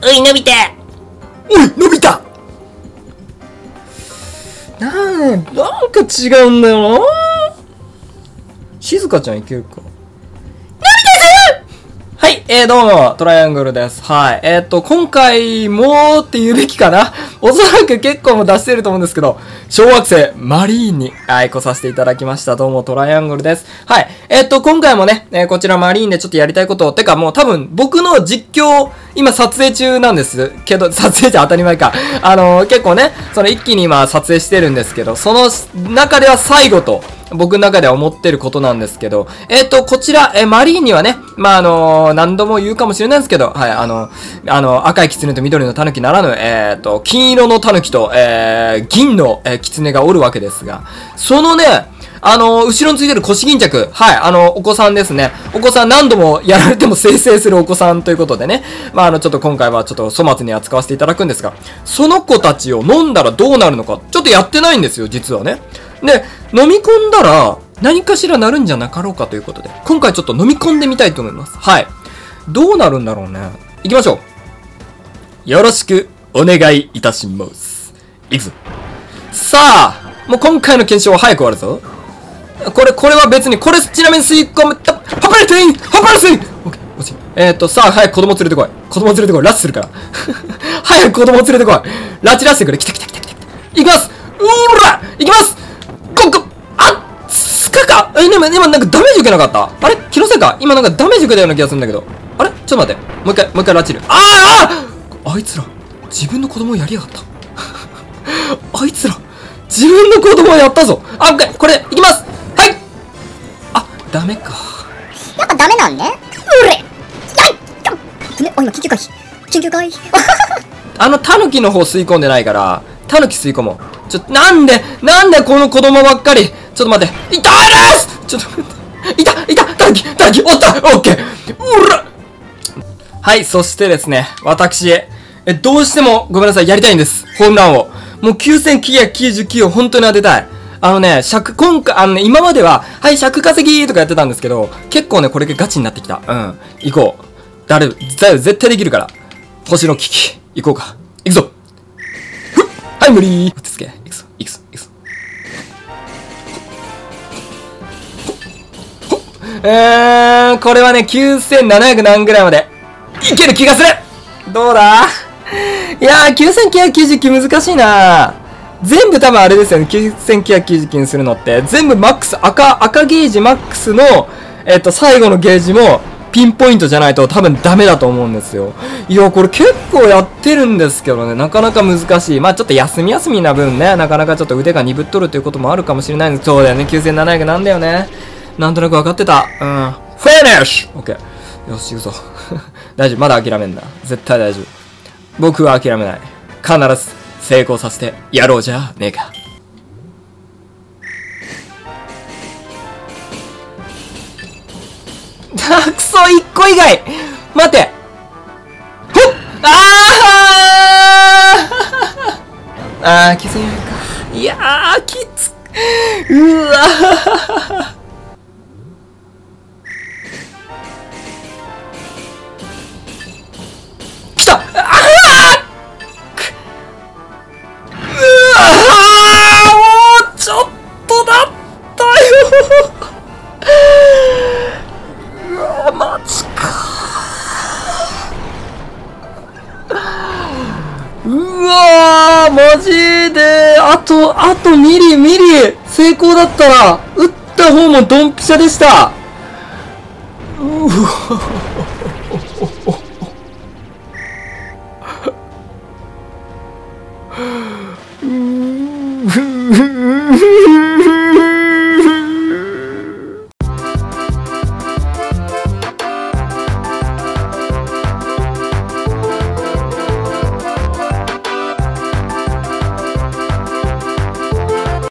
おい、のび太。 おい、のび太。なんか違うんだよな。静香ちゃんいけるか。はい、どうも、トライアングルです。はい。今回もって言うべきかな。おそらく結構も出してると思うんですけど、小惑星マリーンに、来させていただきました。どうも、トライアングルです。はい。今回もね、こちらマリーンでちょっとやりたいことを、てかもう多分僕の実況、今撮影中なんですけど、撮影じゃ当たり前か。結構ね、その一気に今撮影してるんですけど、その中では最後と、僕の中では思ってることなんですけど、こちら、マリーンにはね、まあ、何度も言うかもしれないですけど、はい、赤い狐と緑の狸ならぬ、金色の狸と、銀の、狐がおるわけですが、そのね、後ろについてる腰巾着、はい、お子さんですね。お子さん何度もやられても生成するお子さんということでね、まあ、ちょっと今回はちょっと粗末に扱わせていただくんですが、その子たちを飲んだらどうなるのか、ちょっとやってないんですよ、実はね。で、飲み込んだら、何かしらなるんじゃなかろうかということで、今回ちょっと飲み込んでみたいと思います。はい。どうなるんだろうね。行きましょう。よろしくお願いいたします。いくぞ。さあ、もう今回の検証は早く終わるぞ。これは別に、これちなみに吸い込む、ハパレスインハパレスインオッケー、落ち。さあ、早く子供連れてこい。子供連れてこい。拉致するから。早く子供連れてこい。拉致らせてくれ。来た。行きますうーら行きますスカか今なんかダメージ受けなかったあれ気のせいか今なんかダメージ受けたような気がするんだけど。あれちょっと待って。もう一回拉致る。あいつら、自分の子供をやりやがった。あいつら、自分の子供をやったぞ。これ、いきますはい。ダメか。 やっぱダメなんね。うれ今、緊急回避。 タヌキの方吸い込んでないから、タヌキ吸い込もう。なんでこの子供ばっかり。ちょっと待って。痛いですちょっと待って。いたタヌキおったオッケーうらはい、そしてですね、私、どうしてもごめんなさい、やりたいんです。ホームランを。もう9999を本当に当てたい。今回、今までは、はい、尺稼ぎとかやってたんですけど、結構ね、これがガチになってきた。行こう。絶対できるから。星の危機、行こうか。行くぞはい、無理落ち着け。行くぞ。これはね、9700何ぐらいまで、いける気がするどうだいやー、9999難しいな全部多分あれですよね、9999にするのって。全部マックス、赤ゲージマックスの、最後のゲージも、ピンポイントじゃないと多分ダメだと思うんですよ。いや、これ結構やってるんですけどね、なかなか難しい。まあちょっと休みな分ね、なかなかちょっと腕が鈍っとるということもあるかもしれないんです。そうだよね、9700なんだよね。なんとなく分かってた。フィニッシュオッケー。よし、行くぞ。大丈夫、まだ諦めんな。絶対大丈夫。僕は諦めない。必ず成功させてやろうじゃねえか。くそ、1個以外待てほっ気づいないか。いやー、きつうわ来たもうちょっとだったよマジか。うわー、マジで、あとミリ、成功だったら、打った方もドンピシャでした。うわ